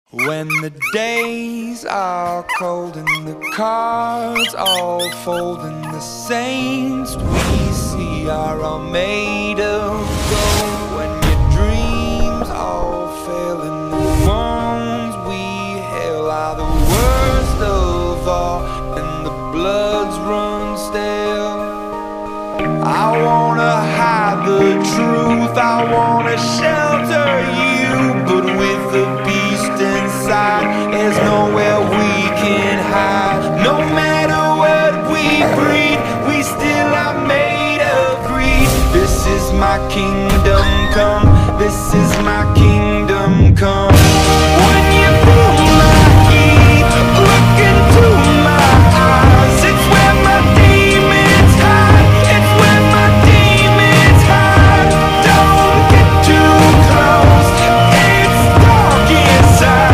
When the days are cold and the cards all fold and the saints we see are all made of gold. When your dreams all fail and the ones we hail are the worst of all and the bloods run stale. I wanna hide the truth, I wanna shelter you.